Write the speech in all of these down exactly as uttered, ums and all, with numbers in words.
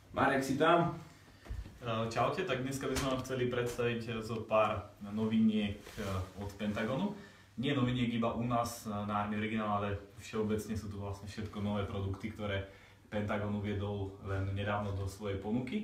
Marek, si tam? Čaute, tak dneska by sme vám chceli predstaviť zo pár noviniek od Pentagonu. Nie noviniek iba u nás na Army Original, ale všeobecne sú tu vlastne všetko nové produkty, ktoré Pentagon uviedol len nedávno do svojej ponuky.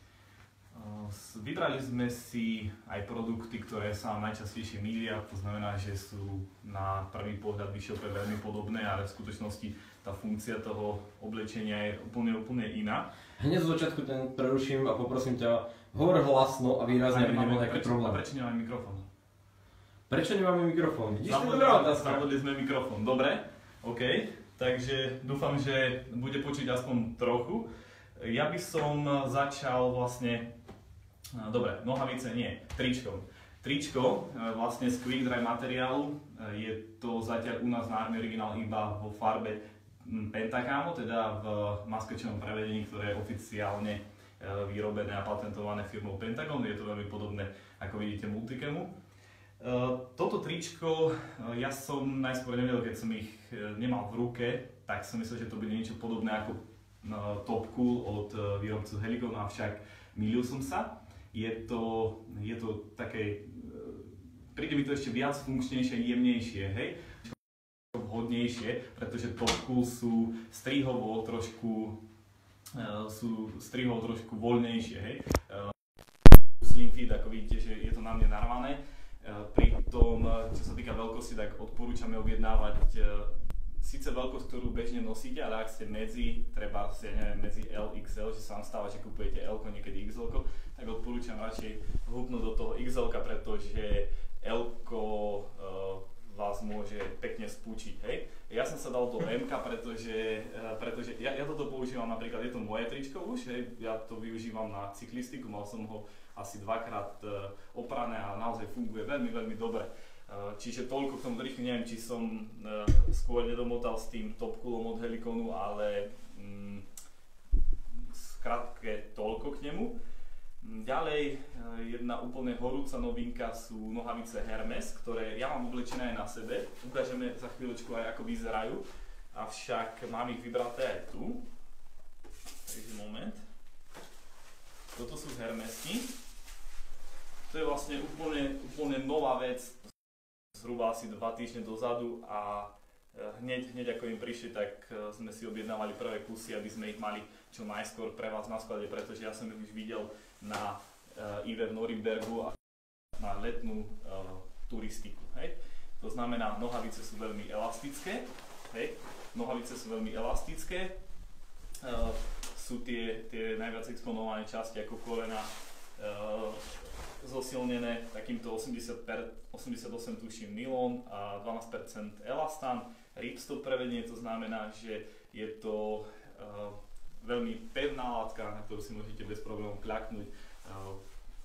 Vybrali sme si aj produkty, ktoré sa vám najčastejšie mýlia, to znamená, že sú na prvý pohľad vyššie veľmi podobné, ale v skutočnosti tá funkcia toho oblečenia je úplne, úplne iná. Hneď z začiatku ten preruším a poprosím ťa, hovor hlasno a výrazne, aby nemal nejaký problém. Prečo nemáme mikrofón? Prečo nemáme mikrofón? Vidíš, to je dobrá otázka. Zavodli sme mikrofón, dobre, OK. Takže dúfam, že bude počuť aspoň trochu. Ja by som začal vlastne, dobre, nohavice nie, tričkom. Tričko vlastne z quick dry materiálu, je to zatiaľ u nás na Army Original iba vo farbe Pentacamo, teda v maskočnom prevedení, ktoré je oficiálne vyrobené a patentované firmou Pentagon. Je to veľmi podobné, ako vidíte, Multicamo. Toto tričko ja som najskôr nevedel, keď som ich nemal v ruke, tak som myslel, že to bude niečo podobné ako Top Cool od výrobcu Helicon, avšak mýlil som sa. Je to, je to také, príde mi to ešte viac funkčnejšie, jemnejšie, hej? Vhodnejšie, pretože Top Cool sú strihovo trošku, sú strihovo trošku voľnejšie, hej? Slim fit, ako vidíte, že je to na mne narvané. Pritom, čo sa týka veľkosti, tak odporúčame objednávať síce veľkosť, ktorú bežne nosíte, ale ak ste medzi, treba si, neviem, medzi L X L, že sa vám stáva, že kupujete L-ko, niekedy X L-ko, tak odporúčam radšej húpnúť do toho X L-ka, pretože L-ko uh, vás môže pekne spúčiť, hej. Ja som sa dal do M-ka, pretože, uh, pretože ja, ja toto používam, napríklad je to moje tričko už, hej, ja to využívam na cyklistiku, mal som ho asi dvakrát uh, oprané a naozaj funguje veľmi, veľmi dobre. Čiže toľko k tomu tričku, neviem, či som uh, skôr nedomotal s tým Top Coolom od Heliconu, ale um, skrátke toľko k nemu. Ďalej, uh, jedna úplne horúca novinka sú nohavice Hermes, ktoré ja mám oblečené aj na sebe. Ukážeme za chvíľočku aj ako vyzerajú, avšak mám ich vybraté aj tu. Takže moment. Toto sú Hermesky. To je vlastne úplne, úplne nová vec. Zhruba asi dva týždne dozadu a hneď, hneď ako im prišli, tak sme si objednávali prvé kusy, aby sme ich mali čo najskôr pre vás na sklade, pretože ja som ich už videl na uh, í vé v Norimbergu a na letnú uh, turistiku. Hej. To znamená, nohavice sú veľmi elastické, hej. Nohavice sú veľmi elastické, uh, sú tie, tie najviac exponované časti ako kolena, uh, zosilnené takýmto osemdesiatosem tuším nylon a dvanásť percent elastán, ripstop prevedenie, to znamená, že je to uh, veľmi pevná látka, na ktorú si môžete bez problémov kľaknúť uh,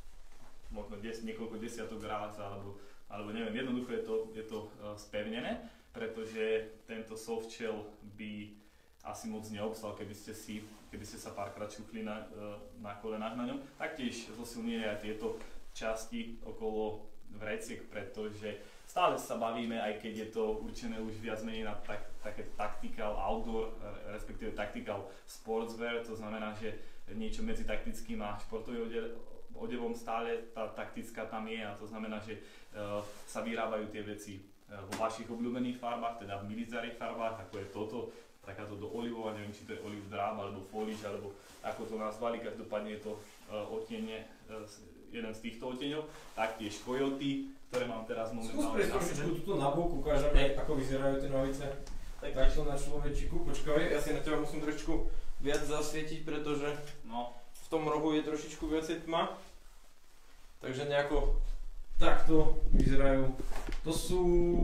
možno des, niekoľko desiatok ráz alebo, alebo neviem, jednoducho je to, je to uh, spevnené, pretože tento softshell by asi moc neobstal, keby ste, si, keby ste sa párkrát šuchli na, uh, na kolenách na ňom. Taktiež zosilňuje aj tieto časti okolo vreciek, pretože stále sa bavíme, aj keď je to určené už viac menej na tak, také tactical outdoor, respektíve tactical sportswear, to znamená, že niečo medzi taktickým a športovým odevom stále tá taktická tam je a to znamená, že uh, sa vyrábajú tie veci uh, vo vašich obľúbených farbách, teda v military farbách, ako je toto, takáto do olivová, neviem, či to je olive drab alebo foliage, alebo ako to nazvali, každopádne je to uh, odtiene, uh, jeden z týchto odtieňov, taktiež Coyote, ktoré mám teraz momentálne na sebe. Skús tuto na bok, ukážeme, ako vyzerajú tie nohavice. Takto na človečiku, počkaj, ja si na teba musím trošku viac zasvietiť, pretože no, v tom rohu je trošičku viacej tma. Takže nejako takto vyzerajú. To sú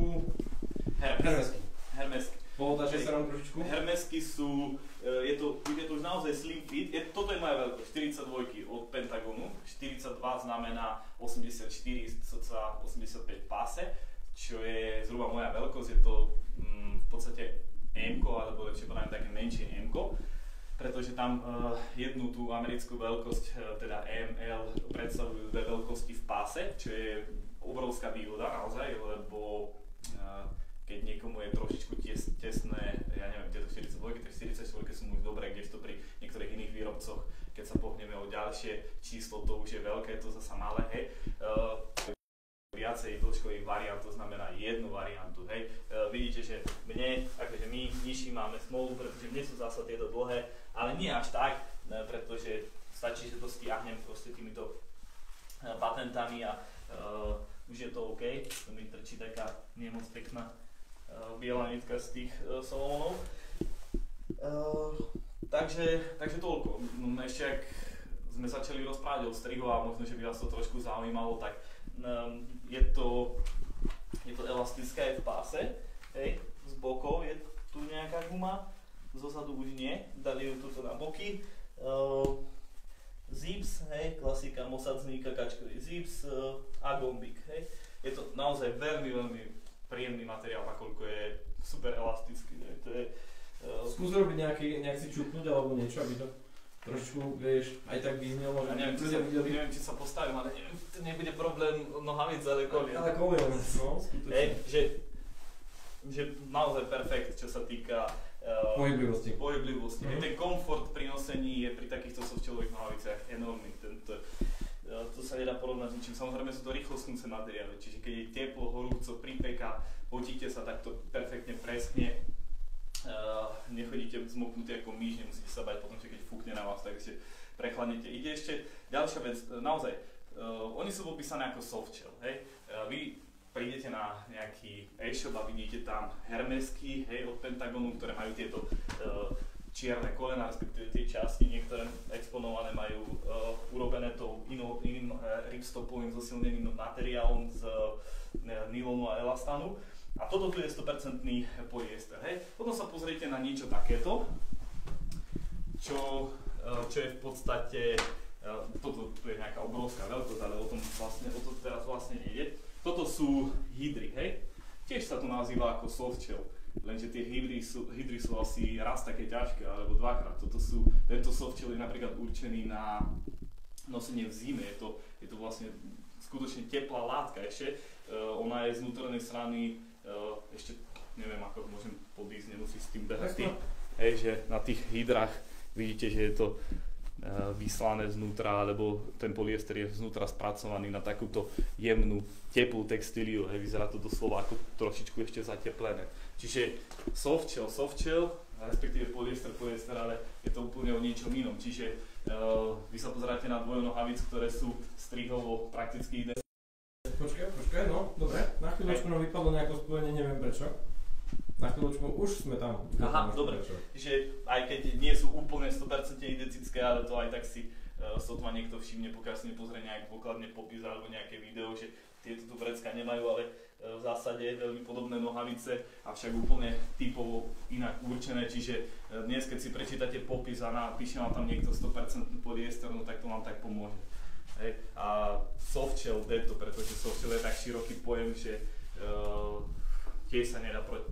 Hermesky. Hermesky. Pohodáš sa nám trošičku? Hermesky sú, je to, je to už naozaj slim fit, je, toto je moja veľkosť, štyridsaťdva od Pentagonu, štyridsaťdva znamená osemdesiatštyri, cca osemdesiatpäť páse, čo je zhruba moja veľkosť, je to mm, v podstate M-ko, alebo lepšie povedané také menšie M-ko, pretože tam uh, jednu tú americkú veľkosť, uh, teda M, L, predstavujú dve veľkosti v páse, čo je obrovská výhoda naozaj, lebo uh, keď niekomu je trošičku tes, tesné, ja neviem, tieto štyridsaťdva, tie štyridsaťštyri sú už dobré, kdežto pri niektorých iných výrobcoch keď sa pohneme o ďalšie číslo, to už je veľké, to zasa malé, hej. Uh, viacej dĺžkových variant, to znamená jednu variantu, hej. Uh, vidíte, že mne, akože my nižší máme smolu, pretože mne sú zasa tieto dlhé, ale nie až tak, uh, pretože stačí, že to stiahnem proste týmito uh, patentami a uh, už je to OK. To mi trčí taká nie moc pekná uh, biela nitka z tých uh, Solomonov. Uh, takže, takže toľko. No, ešte ak sme začali rozprávať o strihu a možno, že by vás to trošku zaujímalo, tak um, je to, je to elastické aj v páse, hej, z bokov je tu nejaká guma, zozadu už nie, dali ju tuto na boky. Uh, zips, hej, klasika mosadzníka, kačkový zips uh, a gombík, hej. Je to naozaj veľmi, veľmi príjemný materiál, nakoľko je super elastický, hej. To je, uh, skús robiť nejaký, nejak si čupnúť alebo niečo, aby to trošku, vieš, aj tak vyznelo, že... Neviem, či sa, neviem, či sa postavím, ale neviem, to nebude problém nohavic, ale kolien. Ale kolien, no, skutočne. Hej, že, že naozaj perfekt, čo sa týka uh, pohyblivosti. pohyblivosti. Mm-hmm. Ten komfort pri nosení je pri takýchto softšelových nohaviciach enormný. Tento, uh, to sa nedá porovnať s ničím. Samozrejme sú to rýchlostnúce materiály, čiže keď je teplo, horúco, pripeka, potíte sa takto perfektne, presne. Uh, nechodíte zmoknutí ako myš, nemusíte sa bať potom, že keď fúkne na vás, tak ešte prechladnete. Ide ešte ďalšia vec, naozaj, uh, oni sú popísané ako softshell, hej. Uh, vy prídete na nejaký e-shop a vidíte tam Hermesky, hej, od Pentagonu, ktoré majú tieto uh, čierne kolená, respektíve tie časti, niektoré exponované majú uh, urobené tou inou, iným uh, ripstopovým zosilneným materiálom z uh, nylonu a elastanu. A toto tu je sto percent polyester, hej. Potom sa pozriete na niečo takéto, čo, čo je v podstate, toto tu je nejaká obrovská veľkosť, ale o tom vlastne, o to teraz vlastne nejde. Toto sú hydry, hej. Tiež sa to nazýva ako softshell, lenže tie hydry sú, hydry sú asi raz také ťažké, alebo dvakrát. Toto sú, tento softshell je napríklad určený na nosenie v zime, je to, je to vlastne skutočne teplá látka ešte. Uh, ona je z vnútornej strany Uh, ešte neviem, ako môžem podísť, nemusí s tým behať tým. Hej, že na tých hydrách vidíte, že je to uh, vyslané znútra, alebo ten polyester je znútra spracovaný na takúto jemnú, teplú textíliu. Hej, vyzerá to doslova ako trošičku ešte zateplené. Čiže softshell, softshell, respektíve polyester, polyester, ale je to úplne o niečom inom. Čiže uh, vy sa pozeráte na dvojnohavic, ktoré sú strihovo prakticky identické. Počkaj, počkaj, no, dobre. Na chvíľočku nám vypadlo nejaké spojenie, neviem prečo. Na chvíľočku už sme tam. Aha, dobre. Že aj keď nie sú úplne sto percent identické, ale to aj tak si uh, sotva niekto všimne, pokiaľ si nepozrie nejak dôkladne popis alebo nejaké video, že tieto tu vrecka nemajú, ale uh, v zásade veľmi podobné nohavice, avšak úplne typovo inak určené, čiže uh, dnes keď si prečítate popis a napíše vám tam niekto sto percent polyester, no tak to vám tak pomôže. Hej. A softshell deto, pretože softshell je tak široký pojem, že uh, tiež sa nedá podľa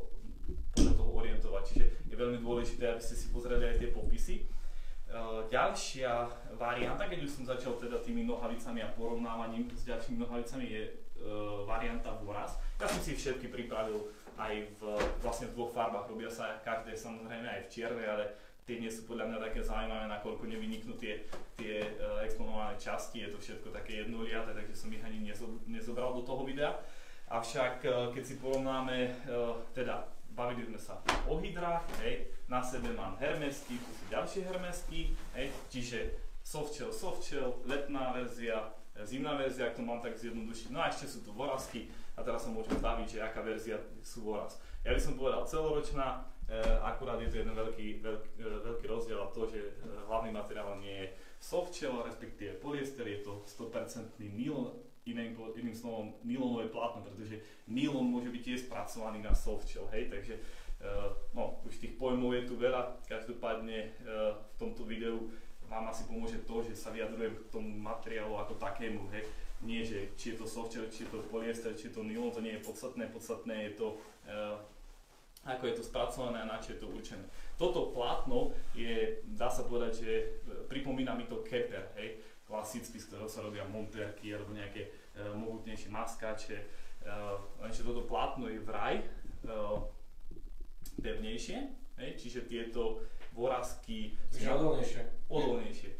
uh, toho orientovať. Čiže je veľmi dôležité, aby ste si pozreli aj tie popisy. Uh, ďalšia varianta, keď už som začal teda tými nohavicami a porovnávaním s ďalšími nohavicami, je uh, varianta Voraz. Ja som si všetky pripravil aj v, vlastne v dvoch farbách. Robia sa každé samozrejme aj v čiernej, ale tie nie sú podľa mňa také zaujímavé, nakoľko nevyniknú tie, tie uh, exponované časti, je to všetko také jednoliaté, takže som ich ani nezo, nezobral do toho videa. Avšak uh, keď si porovnáme, uh, teda bavili sme sa o hydrách, hej, na sebe mám Hermesky, tu sú ďalšie Hermesky, hej, čiže softshell, softshell, letná verzia, zimná verzia, ak to mám tak zjednodušiť, no a ešte sú tu Vorazky a teraz sa môžeme baviť, že aká verzia sú Voraz. Ja by som povedal celoročná, Uh, akurát je to jeden veľký, veľký, uh, veľký rozdiel a to, že uh, hlavný materiál nie je softshell, respektíve polyester, je to sto percent nylon, iným, iným slovom nylonové plátno, pretože nylon môže byť tiež spracovaný na softshell, hej, takže uh, no, už tých pojmov je tu veľa, každopádne uh, v tomto videu vám asi pomôže to, že sa vyjadrujem k tomu materiálu ako takému, hej, nie, že či je to softshell, či je to polyester, či je to nylon, to nie je podstatné, podstatné je to uh, ako je to spracované a na čo je to určené. Toto plátno je, dá sa povedať, že pripomína mi to keper, hej, klasicky, z ktorého sa robia montérky alebo nejaké uh, mohutnejšie maskáče, uh, lenže toto plátno je vraj uh, pevnejšie, hej, čiže tieto Vorazky odolnejšie. odolnejšie.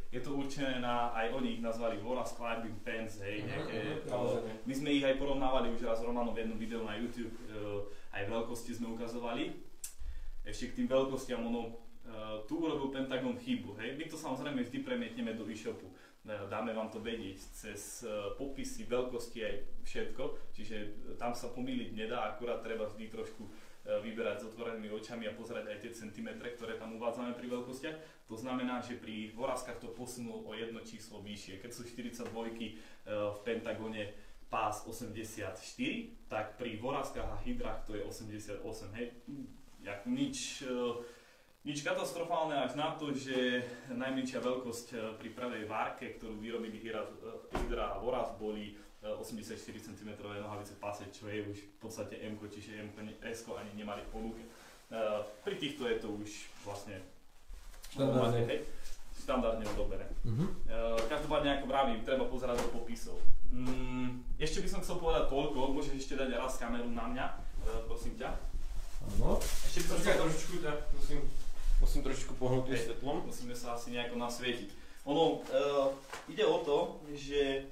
oblečené na, aj oni ich nazvali Voraz Climbing Pants, hej, uh-huh, nejaké, uh-huh, uh, my sme ich aj porovnávali už raz s Romanom v jednom videu na YouTube, uh, aj veľkosti sme ukazovali. Ešte k tým veľkostiam, ono, uh, tu urobil Pentagon chybu, hej, my to samozrejme vždy premietneme do e-shopu. Dáme vám to vedieť cez popisy, veľkosti aj všetko, čiže tam sa pomýliť nedá, akurát treba vždy trošku vyberať s otvorenými očami a pozerať aj tie centimetre, ktoré tam uvádzame pri veľkostiach. To znamená, že pri Vorazkách to posunul o jedno číslo vyššie. Keď sú štyridsaťdva v Pentagone pás osemdesiatštyri, tak pri Vorazkách a Hydrach to je osemdesiatosem. Hej, jak nič... Nič katastrofálne až na to, že najmenšia veľkosť pri pravej várke, ktorú vyrobili Hydra a Voraz, boli osemdesiatštyri centimetrov nohavice v páse, čo je už v podstate M, čiže M, S ani nemali v ponuke. Pri týchto je to už vlastne štandardne, hej, štandardne odoberené. Uh-huh. Každopádne, ako vravím, treba pozerať do popisov. Mm, ešte by som chcel povedať toľko, môžeš ešte dať raz kameru na mňa, prosím ťa. Áno. Ešte by som chcel trošičku, ťa musím... Musím trošičku pohnúť tým svetlom. Musíme sa asi nejako nasvietiť. Ono, uh, ide o to, že,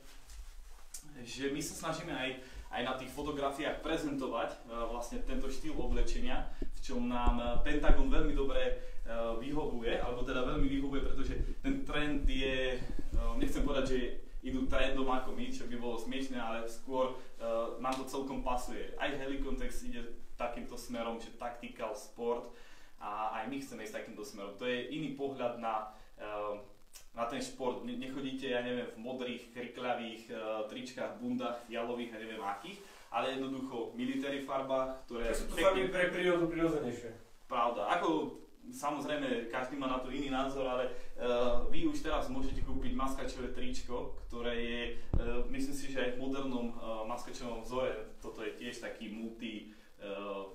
že my sa snažíme aj, aj na tých fotografiách prezentovať uh, vlastne tento štýl oblečenia, v čom nám Pentagon veľmi dobre uh, vyhovuje, alebo teda veľmi vyhovuje, pretože ten trend je, uh, nechcem povedať, že idú trendom ako my, čo by bolo smiešné, ale skôr uh, nám to celkom pasuje. Aj Helicontext ide takýmto smerom, že tactical sport, a aj my chceme ísť takýmto smerom. To je iný pohľad na, uh, na ten šport. Nechodíte, ja neviem, v modrých, krikľavých uh, tričkách, bundách, fialových a neviem akých, ale jednoducho military farbách, ktoré... To sú to farby pre prírodu prirodzenejšie. Pravda. Ako, samozrejme, každý má na to iný názor, ale uh, vy už teraz môžete kúpiť maskačové tričko, ktoré je, uh, myslím si, že aj v modernom uh, maskačovom vzore, toto je tiež taký multi... Uh,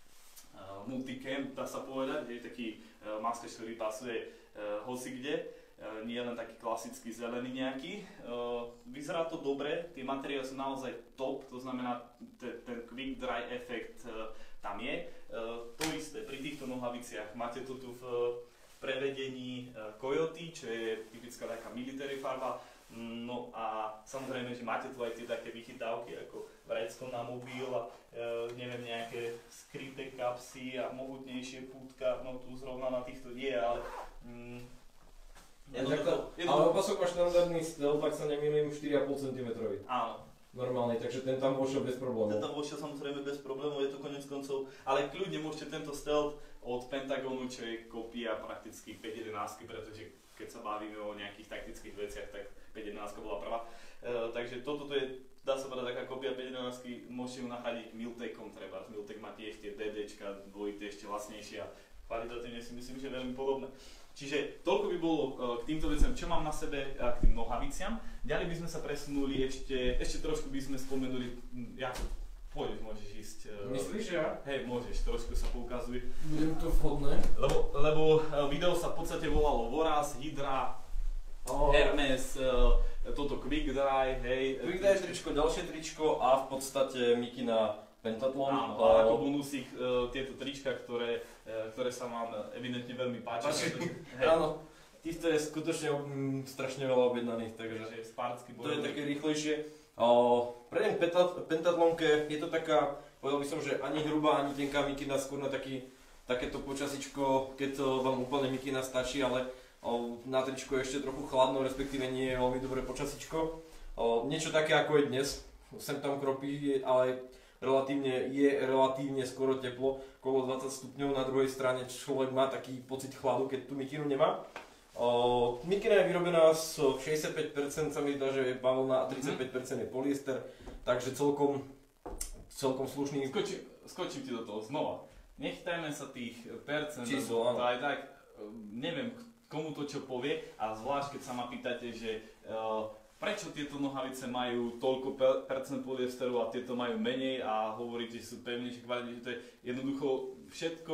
multicamp, dá sa povedať, je taký uh, maskač, ktorý pasuje uh, hocikde, uh, nie len taký klasický zelený nejaký. Uh, vyzerá to dobre, tie materiály sú naozaj top, to znamená te, ten quick dry efekt uh, tam je. Uh, to isté pri týchto nohaviciach, máte to tu v uh, prevedení uh, Coyote, čo je typická taká military farba. No a samozrejme, že máte tu aj tie také vychytávky ako vrecko na mobil a e, neviem, nejaké skryté kapsy a mohutnejšie pútka, no tu zrovna na týchto nie, ale mm, jednoducho, ale opasok má štandardný stealth, ak sa nemýlim, štyri a pol centimetra. Áno. Normálny, takže ten tam vošiel bez problémov. Ten tam vošiel samozrejme bez problémov, je to konec koncov, ale kľudne môžete tento stealth od Pentagonu, čo je kopia prakticky päť jedenásť, pretože keď sa bavíme o nejakých taktických veciach, tak päť jedenásť bola prvá. E, takže toto je, dá sa povedať, taká kopia päť jedenásť, môžete ju nahradiť Miltecom treba. Miltec má tiež tie DDčka, dvojité ešte vlastnejšie a kvalitatívne si myslím, že veľmi podobné. Čiže toľko by bolo uh, k týmto veciam, čo mám na sebe, uh, k tým nohaviciam. Ďalej by sme sa presunuli ešte, ešte trošku by sme spomenuli, Jakub, pôjdeš, môžeš ísť. Uh, Myslíš, že ja? Hej, môžeš, trošku sa poukazuj. Budem to vhodné. Lebo, lebo uh, video sa v podstate volalo Voraz, Hydra, oh. Hermes, uh, toto Quick Dry, hej. Quick Dry tričko, ďalšie tričko a v podstate Mikina Pentathlon. Áno, a ako bonusík uh, tieto trička, ktoré, uh, ktoré sa vám evidentne veľmi páčia. Áno, týchto je skutočne mm, strašne veľa objednaných, takže spártsky to je také rýchlejšie. Uh, Prejdem k Pentatlonke, je to taká, povedal by som, že ani hrubá, ani tenká mikina, skôr na taký, takéto počasičko, keď to vám úplne mikina stačí, ale uh, na tričko je ešte trochu chladno, respektíve nie je veľmi dobré počasičko. Uh, niečo také ako je dnes, sem tam kropí, ale relatívne, je relatívne skoro teplo, okolo dvadsať stupňov, na druhej strane človek má taký pocit chladu, keď tú mikinu nemá. Uh, mikina je vyrobená z šesťdesiatpäť percent sa mi zdá, že je bavlna a tridsaťpäť percent je polyester, takže celkom, celkom slušný. Skočím, skočím ti do toho znova. Nechytajme sa tých percent, číslo, lebo to aj tak, neviem komu to čo povie, a zvlášť keď sa ma pýtate, že uh, prečo tieto nohavice majú toľko percent polyesteru a tieto majú menej a hovoríte, že sú pevnejšie, kvalitnejšie, to je jednoducho všetko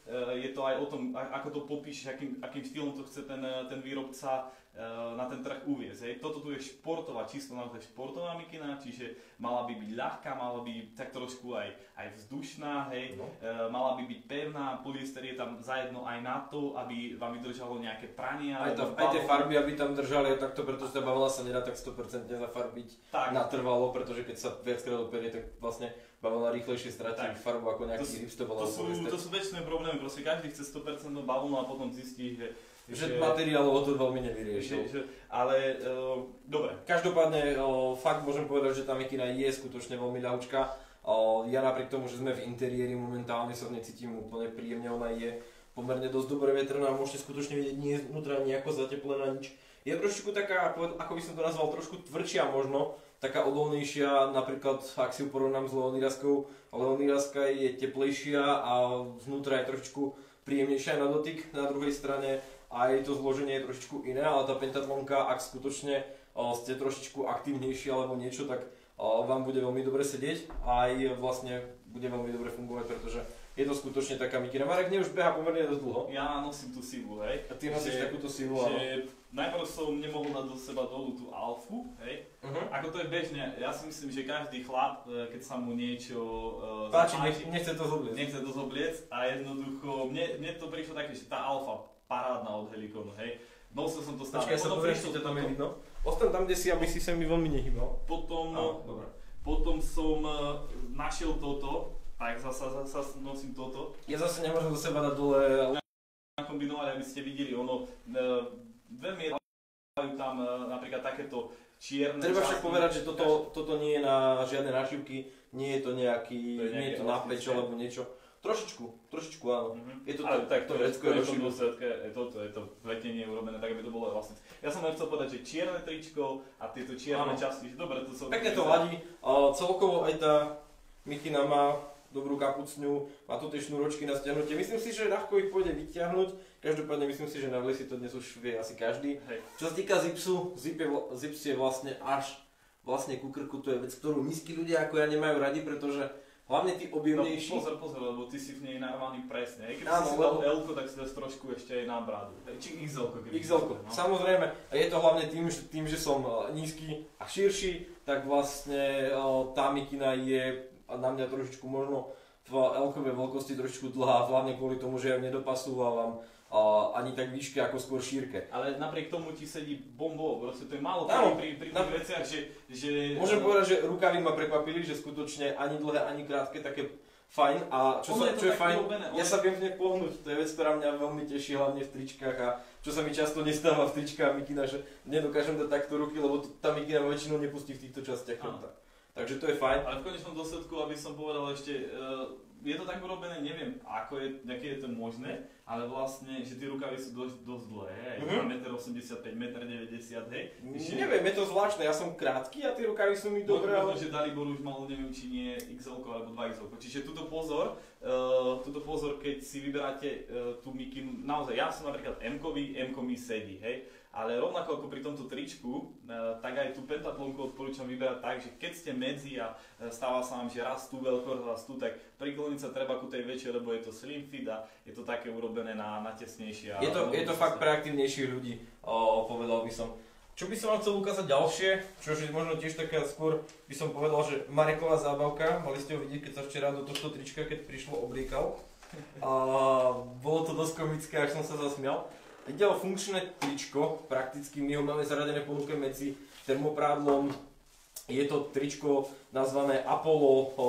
je to aj o tom, ako to popíšeš, akým, akým štýlom to chce ten, ten výrobca na ten trh uviesť. Hej. Toto tu je športová, čisto naozaj športová mikina, čiže mala by byť ľahká, mala by tak trošku aj, aj vzdušná, hej. No. E, mala by byť pevná, polyester je tam zajedno aj na to, aby vám vydržalo nejaké prania. Aj, to, aj tie farby, aby tam držali, takto, pretože tá bavlna sa nedá tak sto percent zafarbiť tak natrvalo, pretože keď sa viackrát operie, tak vlastne bavlna rýchlejšie stratí farbu ako nejaký hyps, to bolo to, sú, to sú väčšiné problémy, proste každý chce sto percent bavlnu a potom zistí, že že, že materiálovo to veľmi nevyriešil. Že, že, ale uh, dobre. Každopádne uh, fakt môžem povedať, že tá mikina je skutočne veľmi ľahučká. Uh, ja napriek tomu, že sme v interiéri momentálne sa v nej cítim úplne príjemne, ona je pomerne dosť dobre vetrná, môžete skutočne vidieť, nie je vnútra nejako zateplená nič. Je trošku taká, ako by som to nazval, trošku tvrdšia možno, taká odolnejšia, napríklad ak si ju porovnám s Leonidaskou. Leonidaska je teplejšia a vnútra je trošičku príjemnejšia na dotyk, na druhej strane aj to zloženie je trošičku iné, ale tá pentatlonka, ak skutočne o, ste trošičku aktívnejší alebo niečo, tak o, vám bude veľmi dobre sedieť a aj vlastne bude veľmi dobre fungovať, pretože je to skutočne taká mikina. Marek nie už beha pomerne dosť dlho. Ja nosím tú sivu, hej. A ty nosíš že, takúto sivu, áno. Najprv som nemohol dať do seba dolu tú alfu, hej. Uh-huh. Ako to je bežne, ja si myslím, že každý chlap, keď sa mu niečo uh, páči, zapáči, nechce to zobliec. Nechce to zobliec a jednoducho, mne, mne to prišlo také, že tá alfa parádna od Helikonu, hej. Nosil som to stále. Počkaj, ja sa pozriem, či ťa tam je vidno. Ostan tam, kde si, aby si sa mi veľmi nehýbal. Potom, ah, dobre. potom som uh, našiel toto, tak zasa, zasa nosím toto. Ja zase nemôžem do seba dať dole. Kombinovať, aby ste videli, ono uh, veľmi majú tam uh, napríklad takéto čierne. Treba však povedať, že toto, toto nie je na žiadne našivky, nie je to nejaký, to je nie je to na peč alebo niečo. Trošičku, trošičku áno. Mm-hmm. Je to ale to, tak to, to je v konečnom dôsledke, toto je to vletenie urobené tak, aby to bolo vlastne. Ja som len chcel povedať, že čierne tričko a tieto čierne áno. časti, že dobre to som... Pekne to ladí, uh, celkovo aj tá mikina má dobrú kapucňu, má tu tie šnúročky na stiahnutie. Myslím si, že ľahko ich pôjde vyťahnuť, každopádne myslím si, že na vlesi to dnes už vie asi každý. Hej. Čo sa týka zipsu, zip je, zips je vlastne až vlastne ku krku, to je vec, ktorú nízki ľudia ako ja nemajú radi, pretože hlavne tí objemnejší. No, pozor, pozor, lebo ty si v nej normálny presne. Keď áno, si dal L-ko, tak si dáš trošku ešte aj na bradu. Či iks el-ko. iks el-ko, no. Samozrejme. A je to hlavne tým, že, tým, že som nízky a širší, tak vlastne tá mikina je na mňa trošičku možno v L-kovej veľkosti trošičku dlhá, hlavne kvôli tomu, že ja nedopasúvam Uh, ani tak výške ako skôr šírke. Ale napriek tomu ti sedí bombo, proste to je málo no, pri, pri tých na... veciach, že, že... Môžem uh... povedať, že rukavy ma prekvapili, že skutočne ani dlhé, ani krátke, také fajn a čo, sa, čo je fajn, robené, ja sa viem v nej pohnúť, to je vec, ktorá mňa veľmi teší, hlavne v tričkách a čo sa mi často nestáva v tričkách mikina, že nedokážem dať takto ruky, lebo tá mikina väčšinou nepustí v týchto častiach chrbta. Takže to je fajn. Ale v konečnom dôsledku, aby som povedal ešte, uh, je to tak urobené, neviem, ako je, aké je to možné, ale vlastne, že tie rukavy sú dosť, dosť dlhé, hej, mm-hmm. osemdesiatpäť metra, jeden deväťdesiat, hej. Že... Neviem, je to zvláštne, ja som krátky a tie rukavy sú mi dobré, ale... že Dalibor už mal, neviem, či nie iks el-ko alebo dva iks el-ko, čiže tuto pozor, uh, tuto pozor, keď si vyberáte uh, tú mikinu, naozaj, ja som napríklad M-kový, M-ko mi sedí, hej. Ale rovnako ako pri tomto tričku, tak aj tú pentatlonku odporúčam vyberať tak, že keď ste medzi a stáva sa vám, že raz tu veľko, raz tu, tak prikloniť sa treba ku tej väčšej, lebo je to slim fit a je to také urobené na, na tesnejšie. Je to, je to fakt pre aktívnejších ľudí, o, povedal by som. Čo by som vám chcel ukázať ďalšie, čo je možno tiež taká skôr, by som povedal, že Mareková zábavka, mali ste ho vidieť, keď sa včera do tohto trička, keď prišlo, obliekal. A bolo to dosť komické, až som sa zasmial. Ide o funkčné tričko, prakticky my ho máme zaradené ponuke medzi termoprádlom. Je to tričko nazvané Apollo o,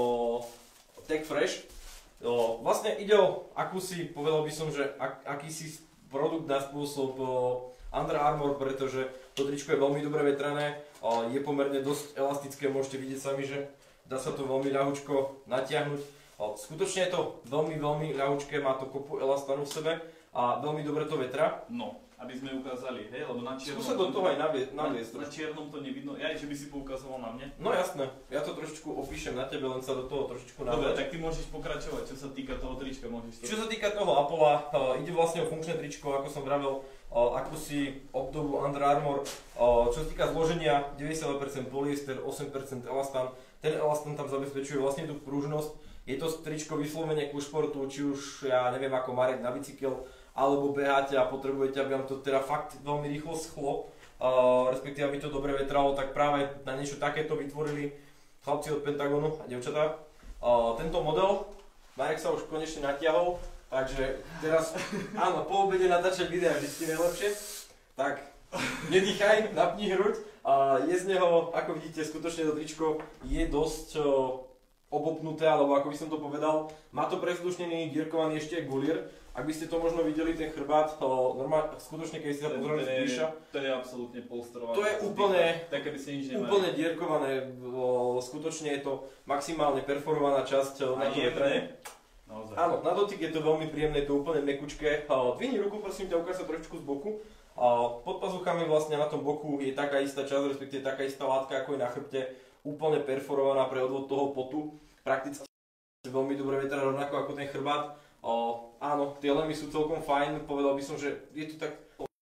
Tech Fresh. O, vlastne ide o akúsi, povedal by som, že ak, akýsi produkt na spôsob o, Under Armour, pretože to tričko je veľmi dobre vetrané, o, je pomerne dosť elastické, môžete vidieť sami, že dá sa to veľmi ľahučko natiahnuť. O, skutočne je to veľmi, veľmi ľahučké, má to kopu elastanu v sebe. A veľmi dobre to vetra. No, aby sme ukázali, hej, lebo na čiernom... Skúsa do toho aj naviesť. Na, na čiernom to nevidno, ja že by si poukazoval na mne. No jasné, ja to trošičku opíšem na tebe, len sa do toho trošičku naviesť. Dobre, tak ty môžeš pokračovať, čo sa týka toho trička, môžeš to... Čo sa týka toho Apollo, uh, ide vlastne o funkčné tričko, ako som vravel, uh, akúsi obdobu Under Armour. Uh, čo sa týka zloženia, deväťdesiatdva percent polyester, osem percent elastan. Ten elastan tam zabezpečuje vlastne tú pružnosť. Je to tričko vyslovene ku športu, či už ja neviem ako Marek na bicykel, alebo beháte a potrebujete, aby vám to teda fakt veľmi rýchlo schlo, uh, respektíve aby to dobre vetralo, tak práve na niečo takéto vytvorili chlapci od Pentagonu a devčatá. Uh, tento model, Marek sa už konečne natiahol, takže teraz, áno, po obede natáčať videa vždy najlepšie, tak nedýchaj, napni hruď. Uh, je z neho, ako vidíte, skutočne to tričko je dosť uh, obopnuté, alebo ako by som to povedal, má to prezdušnený, dierkovaný ešte aj gulier. Ak by ste to možno videli, ten chrbát, normálne, skutočne, keď ste sa pozreli zbližša, to je absolútne polstrované. To je úplne, také by si nič úplne dierkované, skutočne je to maximálne perforovaná časť na to vetranie. Áno, na dotyk je to veľmi príjemné, je to úplne mekučké. Dvihni ruku, prosím ťa, ukáž sa trošičku z boku. Pod pazuchami vlastne na tom boku je taká istá časť, respektíve taká istá látka, ako je na chrbte, úplne perforovaná pre odvod toho potu. Prakticky veľmi dobre vetrá, rovnako ako ten chrbát. O, áno, tie lemy sú celkom fajn, povedal by som, že je to tak,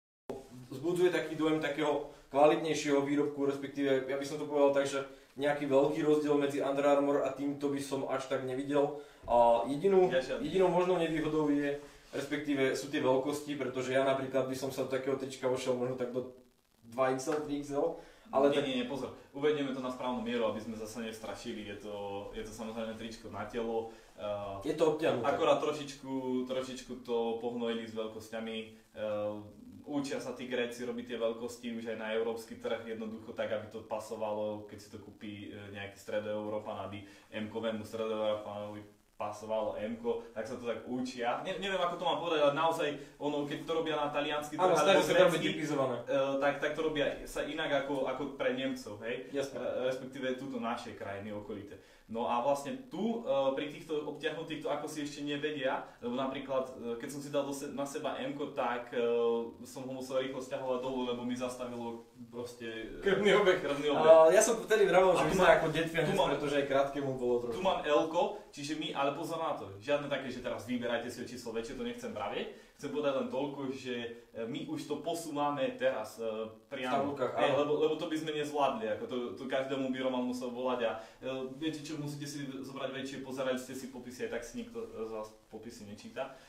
vzbudzuje taký dojem takého kvalitnejšieho výrobku, respektíve ja by som to povedal tak, že nejaký veľký rozdiel medzi Under Armour a týmto by som až tak nevidel. A jedinú, jedinou možnou nevýhodou je, respektíve sú tie veľkosti, pretože ja napríklad by som sa do takého trička vošiel možno tak do dva iks el, tri iks el. Ale nie, tak... nie, nie, pozor, uvedieme to na správnu mieru, aby sme zase nestrašili, je to, je to samozrejme tričko na telo. Uh, je to obťahnuté. Akorát trošičku, trošičku to pohnojili s veľkosťami, uh, učia sa tí Gréci robiť tie veľkosti už aj na európsky trh, jednoducho tak, aby to pasovalo, keď si to kúpi nejaký stredoeurópan, aby M-kovému stredoeurópanovi pasovalo M-ko, tak sa to tak učia. Ne, neviem, ako to mám povedať, ale naozaj, ono, keď to robia na taliansky trh alebo grécky, uh, tak, tak to robia sa inak ako, ako pre Nemcov, hej? Jasne. Uh, respektíve túto našej krajiny okolité. No a vlastne tu, uh, pri týchto obťahnutých, to ako si ešte nevedia, lebo napríklad, uh, keď som si dal se, na seba M-ko, tak uh, som ho musel rýchlo sťahovať dolu, lebo mi zastavilo proste krvný obeh. Krvný obeh. Uh, ja som vtedy vravel, že my sme ako detvianec, pretože aj krátkemu bolo trošku. Tu mám L-ko, čiže my, ale pozor na to, žiadne také, že teraz vyberajte si o číslo väčšie, to nechcem pravieť. Chcem povedať len toľko, že my už to posúvame teraz uh, priamo, hey, lebo, lebo to by sme nezvládli, ako to, to každému by Roman musel volať a uh, viete čo, musíte si zobrať väčšie, pozerali ste si popisy, aj tak si nikto z vás popisy nečíta.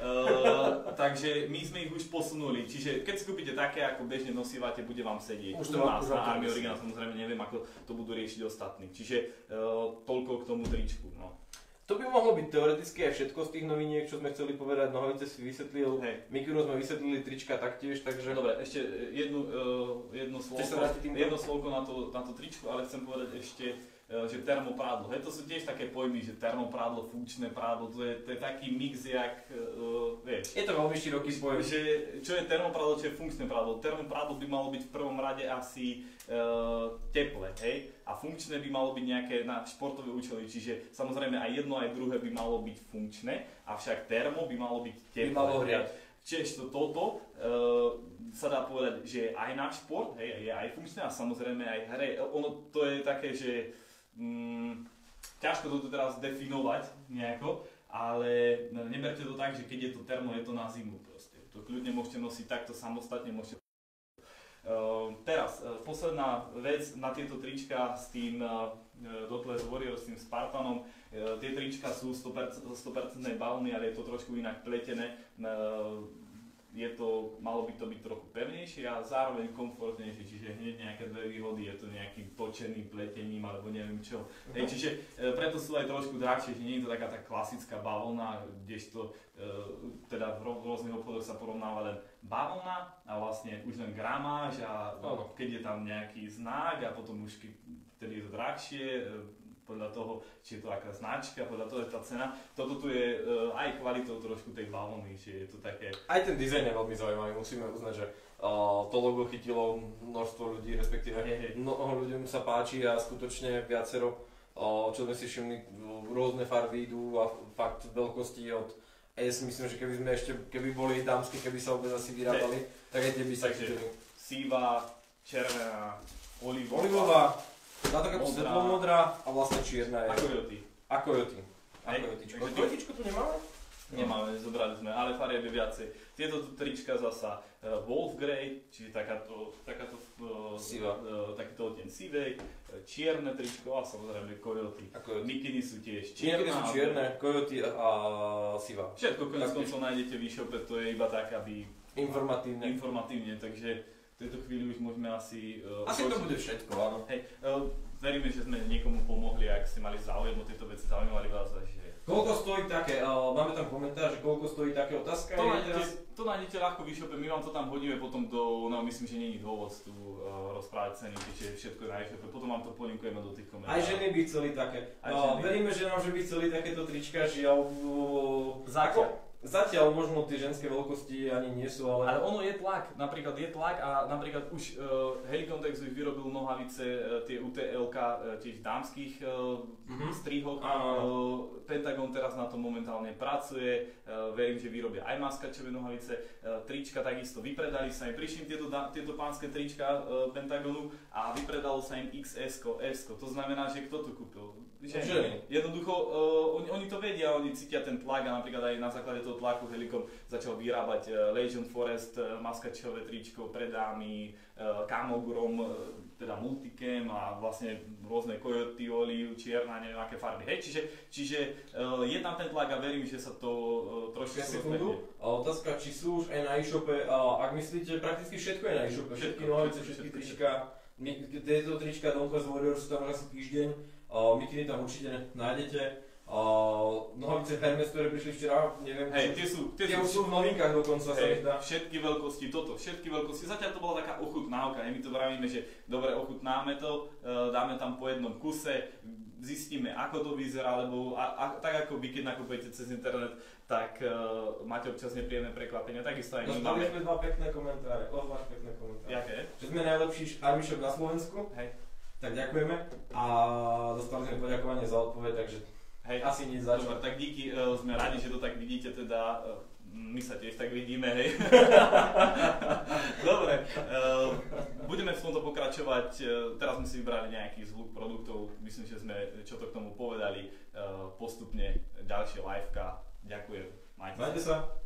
Uh, takže my sme ich už posunuli, čiže keď si kúpite také, ako bežne nosívate, bude vám sedieť. Už to u nás na Army Original, samozrejme neviem, ako to budú riešiť ostatní, čiže uh, toľko k tomu tričku. No. To by mohlo byť teoreticky aj všetko z tých noviniek, čo sme chceli povedať. Nohavice si vysvetlil, Mikuru sme vysvetlili, trička taktiež, takže... Dobre, ešte jednu, uh, jedno, slovko, jedno slovko na to, na to tričko, ale chcem povedať ešte, uh, že termoprádlo. Hej, to sú tiež také pojmy, že termoprádlo, funkčné prádlo, to je, to je taký mix, jak, uh, vieš... Je to veľmi široký pojem. Že, čo je termoprádlo, čo je funkčné prádlo? Termoprádlo by malo byť v prvom rade asi uh, teple, hej? A funkčné by malo byť nejaké na športové účely, čiže samozrejme aj jedno, aj druhé by malo byť funkčné, avšak termo by malo byť teplé. By malo hriať. Čiže toto uh, sa dá povedať, že je aj na šport, hej, je aj funkčné a samozrejme aj hre. Ono to je také, že um, ťažko toto teraz definovať nejako, ale neberte to tak, že keď je to termo, je to na zimu proste. To kľudne môžete nosiť takto samostatne, môžete. Uh, teraz, uh, posledná vec na tieto trička s tým uh, Dotless Warrior, s tým Spartanom. Uh, tie trička sú sto percent bavlny, ale je to trošku inak pletené. Uh, je to, malo by to byť trochu pevnejšie a zároveň komfortnejšie, čiže hneď nejaké dve výhody, je to nejaký točený pletením alebo neviem čo. Uh-huh. Hej, čiže uh, preto sú aj trošku drahšie, že nie je to taká tá klasická bavlna, kdežto uh, teda v rôznych obchodoch sa porovnáva len bavlna a vlastne už len gramáž a no, keď je tam nejaký znak a potom už vtedy je to drahšie, podľa toho, či je to aká značka, podľa toho je tá cena. Toto tu je uh, aj kvalitou trošku tej bavlny, že je to také... Aj ten dizajn je veľmi zaujímavý, musíme uznať, že uh, to logo chytilo množstvo ľudí, respektíve mnoho ľuďom sa páči a skutočne viacero, uh, čo sme si všimli, rôzne farby idú a fakt veľkosti od S, myslím, že keby sme ešte, keby boli dámske, keby sa vôbec asi vyrábali, hey. Tak aj tie by sa chytili. Síva, červená, olivová, olivová na taká svetlomodrá a vlastne čierna je. A kojoty. A kojoty. A kojotičko. Kojotičko tu nemáme? Nemáme, zobrali sme, ale farieb je viacej. Tieto trička zasa uh, Wolf Grey, čiže takáto, takáto uh, Siva. Uh, takýto odtieň sivej, čierne tričko a samozrejme Coyote. Mikiny sú tiež čierna. Mikiny sú čierne, Coyote a Siva. Všetko konec koncov nájdete v e-shope, to je iba tak, aby... Informatívne. Informatívne, takže v tejto chvíli už môžeme asi... Uh, asi to bude všetko, áno. Hej, uh, veríme, že sme niekomu pomohli, ak ste mali záujem o tieto veci, zaujímali vás, že... Koľko stojí také, uh, máme tam komentár, že koľko stojí také otázka? To nájdete, teraz... to nájdete ľahko v e-shope, my vám to tam hodíme potom do, no myslím, že není dôvod tu uh, rozprávať ceny, keďže všetko je na e-shope, potom vám to polinkujeme do tých komentárov. Aj ženy by chceli také. Uh, veríme, že nám, že by chceli takéto trička, žiaľ... Uh, Zatiaľ. Zatiaľ možno tie ženské veľkosti ani nie sú, ale... Ale ono je tlak, napríklad je tlak a napríklad už uh, Helicontex už vyrobil nohavice, uh, tie U T L K, uh, tiež dámskych uh, mm-hmm. strihoch. Uh, Pentagon teraz na tom momentálne pracuje, uh, verím, že vyrobia aj maskačové nohavice, uh, trička takisto vypredali sa im, prišli tieto, tieto pánske trička uh, Pentagonu a vypredalo sa im X S-ko, S-ko, to znamená, že kto to kúpil? Že jednoducho, uh, oni, oni to vedia, oni cítia ten tlak a napríklad aj na základe toho tlaku Helicon začal vyrábať uh, Legion Forest, uh, maskačové tričko pre dámy, uh, Kamogrom, uh, teda Multicam a vlastne rôzne Coyote, Oliu, čierna, neviem aké farby. Hej, čiže, čiže uh, je tam ten tlak a verím, že sa to uh, trošku sekundu. Otázka, či sú už aj na e-shope, uh, ak myslíte, prakticky všetko je na e-shope, všetky nohavice, všetky trička, tieto trička Doncaster Warriors sú tam asi týždeň. Uh, mikiny tam určite nájdete. Uh, nohavice Hermes, ktoré prišli včera, neviem, hej, tie sú, tie tie sú v novinkách dokonca, sa mi zdá. Všetky veľkosti, toto, všetky veľkosti. Zatiaľ to bola taká ochutnávka, my to vravíme, že dobre, ochutnáme to, uh, dáme tam po jednom kuse, zistíme, ako to vyzerá, lebo a, a, tak ako vy, keď nakupujete cez internet, tak uh, máte občas nepríjemné prekvapenia, takisto aj my máme. Dostali sme dva pekné komentáre, ozvlášť pekné komentáre. Jaké? Že sme najlepší army shop na Slovensku. Hej. Tak ďakujeme a dostali sme poďakovanie za odpoveď, takže hej, asi nič za čo. Dobre, tak díky, uh, sme radi, že to tak vidíte, teda uh, my sa tiež tak vidíme, hej. Dobre, uh, budeme v tomto pokračovať, uh, teraz sme si vybrali nejaký zvuk produktov, myslím, že sme čo to k tomu povedali, uh, postupne ďalšie liveka, ďakujem, majte, majte sa.